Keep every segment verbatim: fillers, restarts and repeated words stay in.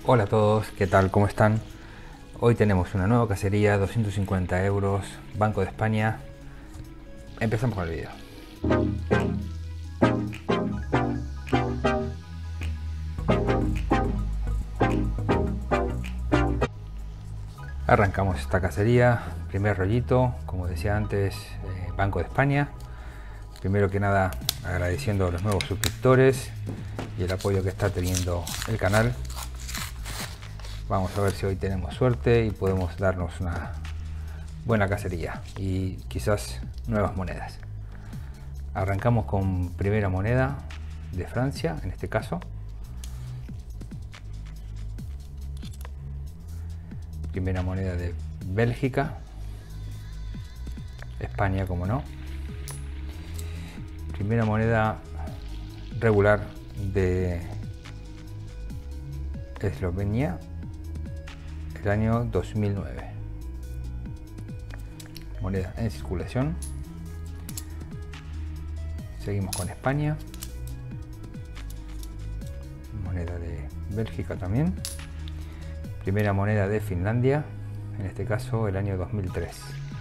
Hola a todos, ¿qué tal? ¿Cómo están? Hoy tenemos una nueva cacería, doscientos cincuenta euros, Banco de España. Empezamos con el video. Arrancamos esta cacería, primer rollito, como decía antes, eh, Banco de España. Primero que nada, agradeciendo a los nuevos suscriptores y el apoyo que está teniendo el canal. Vamos a ver si hoy tenemos suerte y podemos darnos una buena cacería y quizás nuevas monedas. Arrancamos con primera moneda de Francia, en este caso. Primera moneda de Bélgica. España, como no. Primera moneda regular de Eslovenia, el año dos mil nueve. Moneda en circulación. Seguimos con España. Moneda de Bélgica también. Primera moneda de Finlandia, en este caso el año dos mil tres.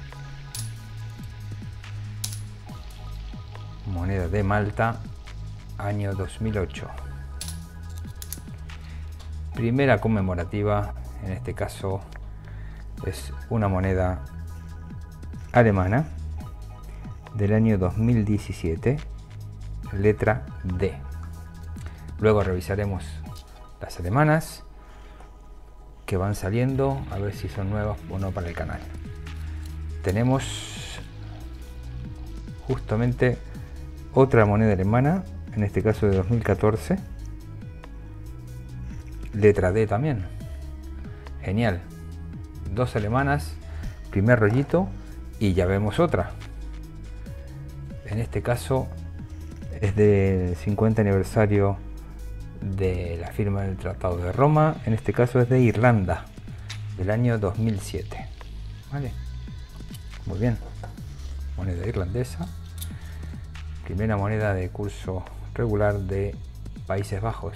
Moneda de Malta, año dos mil ocho. Primera conmemorativa, en este caso es una moneda alemana del año dos mil diecisiete, letra D. Luego revisaremos las alemanas que van saliendo, a ver si son nuevas o no para el canal. Tenemos justamente otra moneda alemana, en este caso de dos mil catorce, letra D también. Genial, dos alemanas, primer rollito, y ya vemos otra. En este caso es del cincuenta aniversario de la firma del Tratado de Roma. En este caso es de Irlanda, del año dos mil siete. Vale, muy bien, moneda irlandesa. Primera moneda de curso regular de Países Bajos.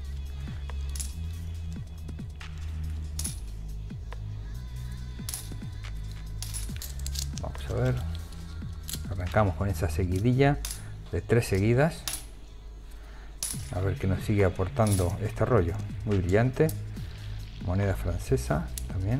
Vamos a ver, arrancamos con esa seguidilla de tres seguidas. A ver qué nos sigue aportando este rollo. Muy brillante. Moneda francesa también.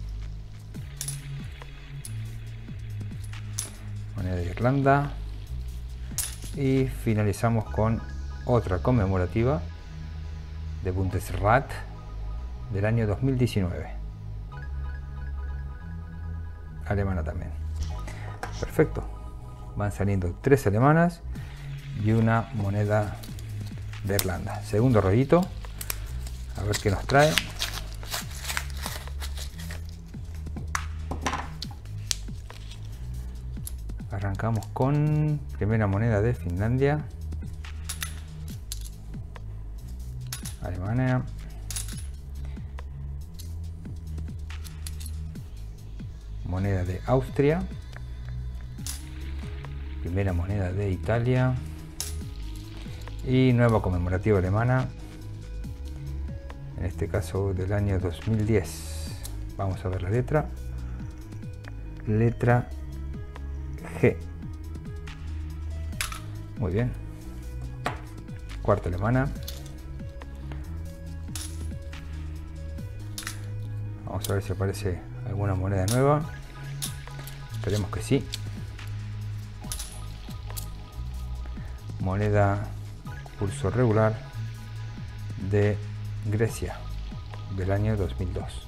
Moneda de Irlanda. Y finalizamos con otra conmemorativa de Bundesrat del año dos mil diecinueve. Alemana también. Perfecto. Van saliendo tres alemanas y una moneda de Irlanda. Segundo rollito, a ver qué nos trae. Arrancamos con primera moneda de Finlandia, Alemania, moneda de Austria, primera moneda de Italia y nueva conmemorativa alemana, en este caso del año dos mil diez. Vamos a ver la letra, letra G. Muy bien, cuarta alemana. Vamos a ver si aparece alguna moneda nueva. Esperemos que sí. Moneda curso regular de Grecia del año dos mil dos.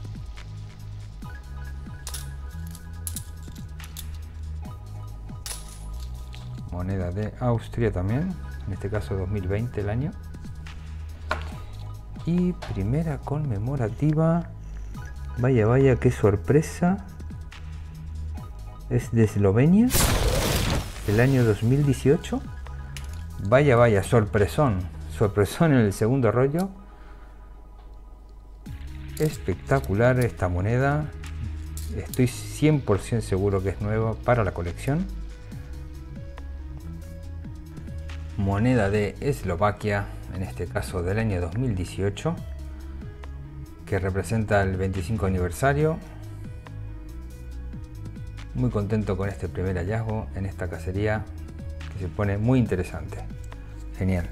Moneda de Austria también, en este caso dos mil veinte el año. Y primera conmemorativa, vaya vaya qué sorpresa, es de Eslovenia el año dos mil dieciocho. Vaya vaya, sorpresón, sorpresón en el segundo rollo. Espectacular esta moneda, estoy cien por ciento seguro que es nueva para la colección. Moneda de Eslovaquia, en este caso del año dos mil dieciocho. que representa el veinticinco aniversario. Muy contento con este primer hallazgo en esta cacería, que se pone muy interesante. Genial.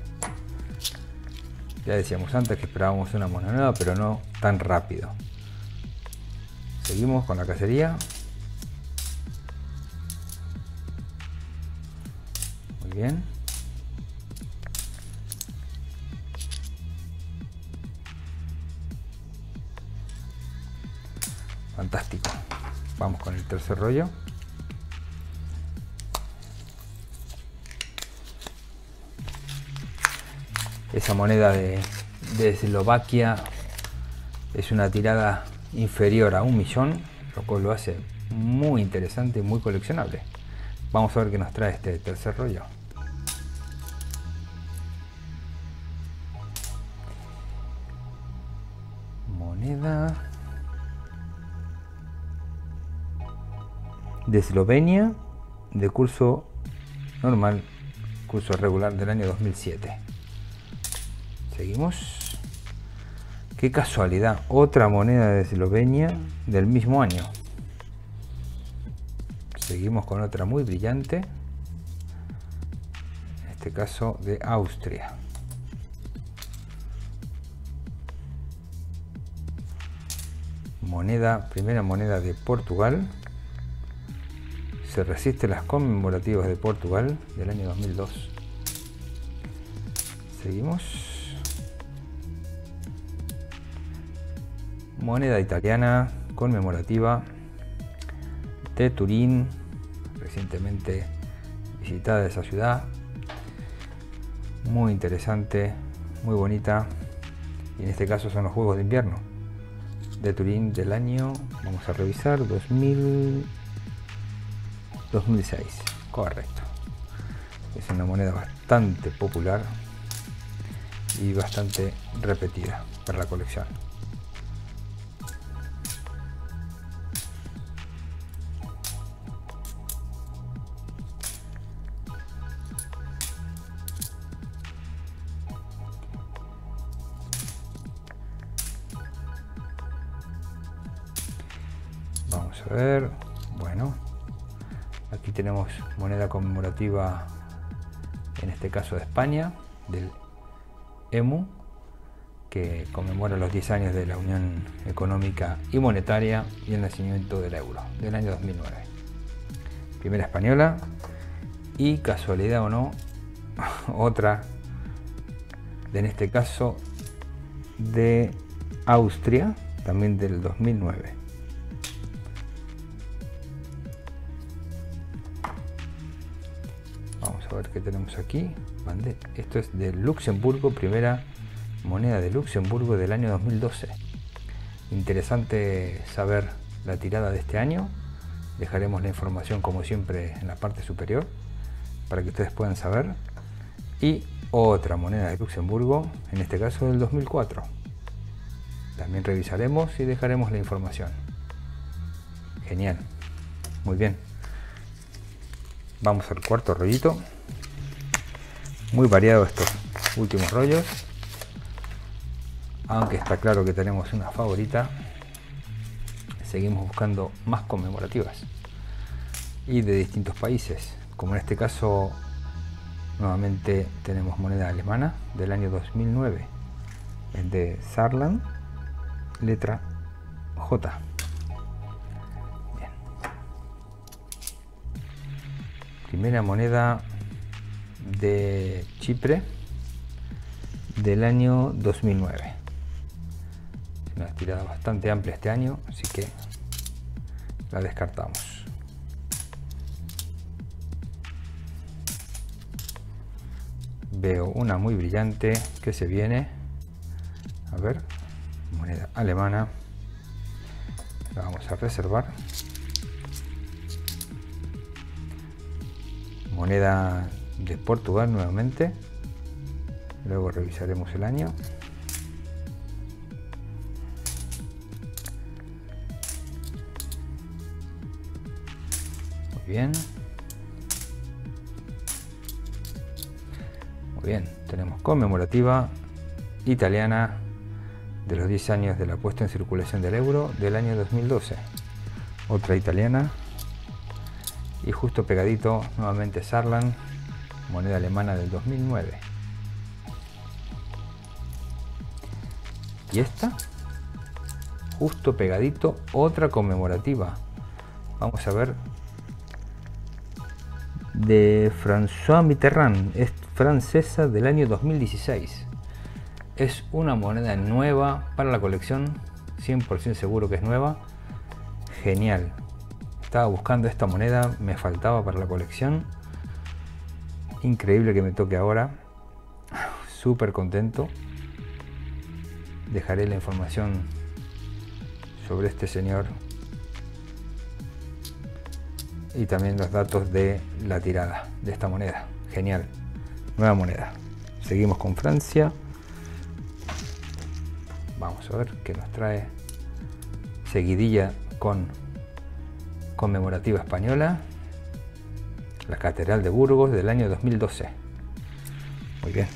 Ya decíamos antes que esperábamos una moneda nueva, pero no tan rápido. Seguimos con la cacería. Muy bien. Fantástico. Vamos con el tercer rollo. Esa moneda de, de Eslovaquia es una tirada inferior a un millón, lo cual lo hace muy interesante y muy coleccionable. Vamos a ver qué nos trae este tercer rollo. Moneda de Eslovenia, de curso normal, curso regular del año dos mil siete. Seguimos. Qué casualidad, otra moneda de Eslovenia del mismo año. Seguimos con otra muy brillante, en este caso de Austria. Moneda, primera moneda de Portugal. Se resiste las conmemorativas de Portugal del año dos mil dos. Seguimos. Moneda italiana conmemorativa de Turín, recientemente visitada esa ciudad. Muy interesante, muy bonita. Y en este caso son los Juegos de Invierno de Turín del año, vamos a revisar, dos mil, dos mil seis. Correcto. Es una moneda bastante popular y bastante repetida para la colección. Vamos a ver, bueno, aquí tenemos moneda conmemorativa, en este caso de España, del E M U, que conmemora los diez años de la Unión Económica y Monetaria y el nacimiento del euro, del año dos mil nueve. Primera española y, casualidad o no, otra, en este caso de Austria, también del dos mil nueve. A ver qué tenemos aquí. Esto es de Luxemburgo, primera moneda de Luxemburgo del año dos mil doce. Interesante saber la tirada de este año. Dejaremos la información como siempre en la parte superior para que ustedes puedan saber. Y otra moneda de Luxemburgo, en este caso del dos mil cuatro. También revisaremos y dejaremos la información. Genial, muy bien. Vamos al cuarto rollito. Muy variado estos últimos rollos, aunque está claro que tenemos una favorita. Seguimos buscando más conmemorativas y de distintos países, como en este caso nuevamente tenemos moneda alemana del año dos mil nueve, es de Saarland, letra J. Bien. Primera moneda de Chipre del año dos mil nueve. Es una tirada bastante amplia este año, así que la descartamos. Veo una muy brillante que se viene. A ver, moneda alemana. La vamos a reservar. Moneda de Portugal nuevamente. Luego revisaremos el año. Muy bien. Muy bien. Tenemos conmemorativa italiana de los diez años de la puesta en circulación del euro del año dos mil doce. Otra italiana. Y justo pegadito nuevamente Saarland, moneda alemana del dos mil nueve. Y esta, justo pegadito, otra conmemorativa. Vamos a ver, de François Mitterrand, es francesa del año dos mil dieciséis. Es una moneda nueva para la colección, cien por ciento seguro que es nueva. Genial. Estaba buscando esta moneda, me faltaba para la colección. Increíble que me toque ahora. Súper contento. Dejaré la información sobre este señor y también los datos de la tirada de esta moneda. Genial. Nueva moneda. Seguimos con Francia. Vamos a ver qué nos trae. Seguidilla con conmemorativa española. La Catedral de Burgos del año dos mil doce. Muy bien.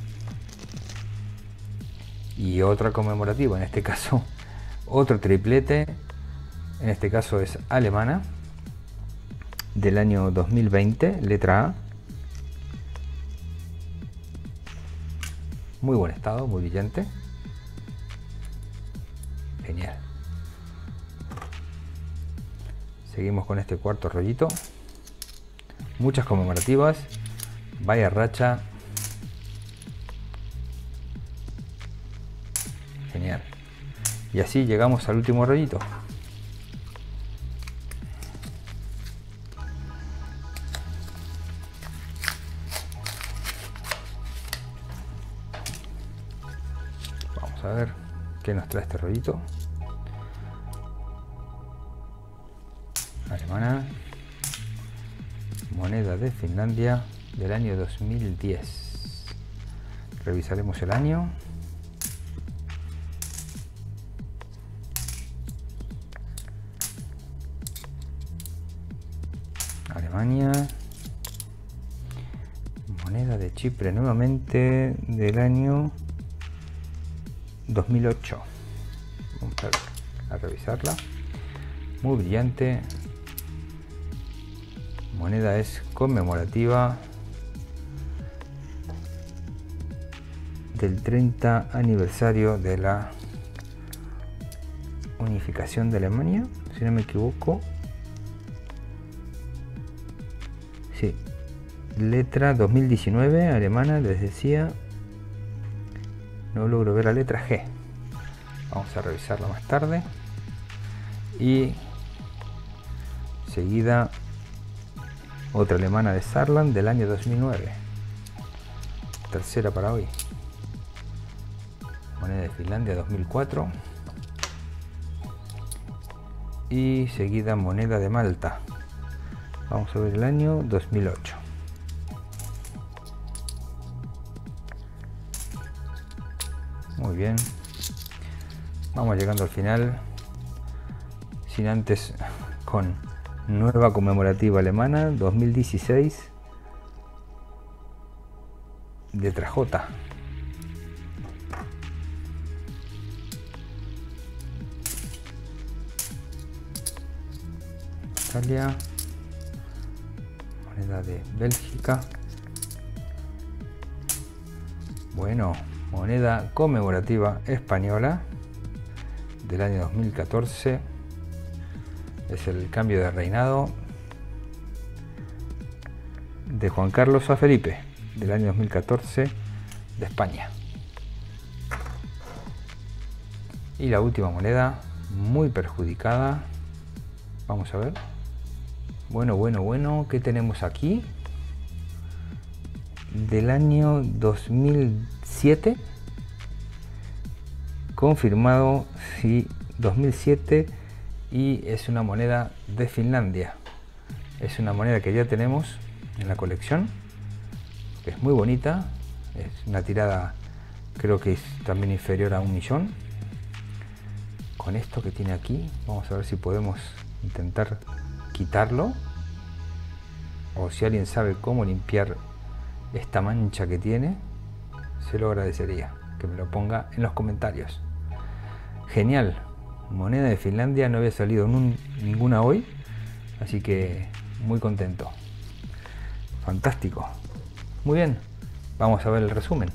Y otra conmemorativa, en este caso otro triplete, en este caso es alemana, del año dos mil veinte, letra A. Muy buen estado, muy brillante. Genial. Seguimos con este cuarto rollito. Muchas conmemorativas. Vaya racha. Genial. Y así llegamos al último rollito. Vamos a ver qué nos trae este rollito. Alemana. Moneda de Finlandia del año dos mil diez. Revisaremos el año. Alemania. Moneda de Chipre nuevamente del año dos mil ocho. Vamos a, a revisarla. Muy brillante. Moneda es conmemorativa del treinta aniversario de la unificación de Alemania, si no me equivoco. Sí, letra dos mil diecinueve, alemana, les decía. No logro ver la letra G. Vamos a revisarla más tarde. Y seguida otra alemana de Saarland del año dos mil nueve. Tercera para hoy. Moneda de Finlandia dos mil cuatro. Y seguida moneda de Malta. Vamos a ver el año dos mil ocho. Muy bien. Vamos llegando al final. Sin antes con nueva conmemorativa alemana dos mil dieciséis. Letra J. Italia. Moneda de Bélgica. Bueno, moneda conmemorativa española del año dos mil catorce. Es el cambio de reinado de Juan Carlos a Felipe del año dos mil catorce de España. Y la última moneda, muy perjudicada. Vamos a ver. Bueno, bueno, bueno, ¿qué tenemos aquí? Del año dos mil siete. Confirmado, sí, dos mil siete. Y es una moneda de Finlandia. Es una moneda que ya tenemos en la colección. Es muy bonita. Es una tirada, creo que es también inferior a un millón. Con esto que tiene aquí, vamos a ver si podemos intentar quitarlo. O si alguien sabe cómo limpiar esta mancha que tiene, se lo agradecería que me lo ponga en los comentarios. Genial, moneda de Finlandia, no había salido nun- ninguna hoy, así que muy contento. Fantástico. Muy bien, vamos a ver el resumen.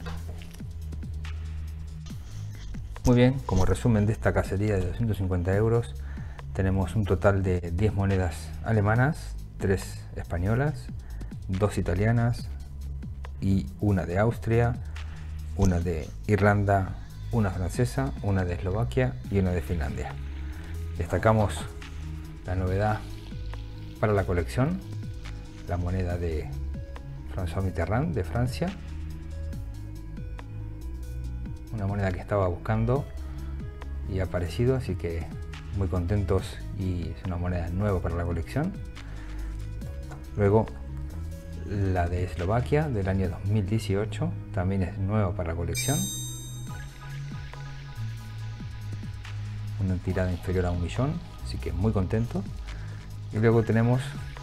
Muy bien, como resumen de esta cacería de doscientos cincuenta euros, tenemos un total de diez monedas alemanas, tres españolas, dos italianas y una de Austria, una de Irlanda, una francesa, una de Eslovaquia y una de Finlandia. Destacamos la novedad para la colección, la moneda de François Mitterrand de Francia, una moneda que estaba buscando y ha aparecido, así que muy contentos, y es una moneda nueva para la colección. Luego la de Eslovaquia del año dos mil dieciocho, también es nueva para la colección, una tirada inferior a un millón, así que muy contento. Y luego tenemos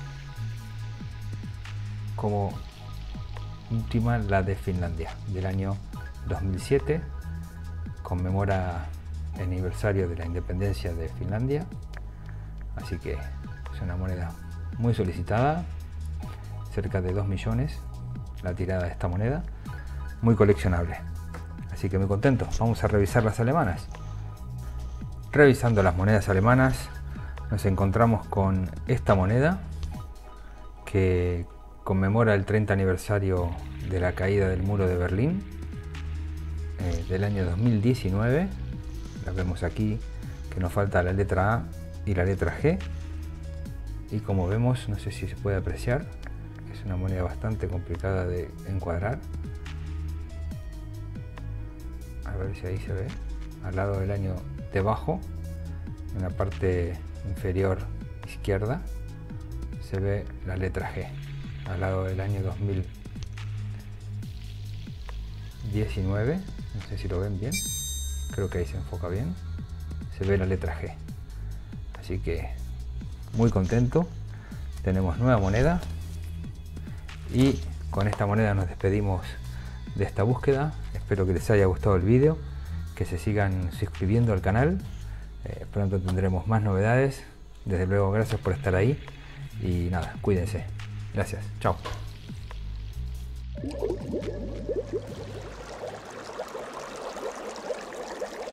como última la de Finlandia del año dos mil siete, conmemora el aniversario de la independencia de Finlandia, así que es una moneda muy solicitada, cerca de dos millones la tirada de esta moneda, muy coleccionable, así que muy contento. Vamos a revisar las alemanas. Revisando las monedas alemanas, nos encontramos con esta moneda que conmemora el treinta aniversario de la caída del muro de Berlín, eh, del año dos mil diecinueve. La vemos aquí, que nos falta la letra A y la letra G, y como vemos, no sé si se puede apreciar, es una moneda bastante complicada de encuadrar. A ver si ahí se ve, al lado del año debajo, en la parte inferior izquierda, se ve la letra G. Al lado del año dos mil diecinueve, no sé si lo ven bien, creo que ahí se enfoca bien, se ve la letra G. Así que muy contento, tenemos nueva moneda, y con esta moneda nos despedimos de esta búsqueda. Espero que les haya gustado el vídeo, que se sigan suscribiendo al canal. Eh, pronto tendremos más novedades. Desde luego, gracias por estar ahí, y nada, cuídense. Gracias, chao.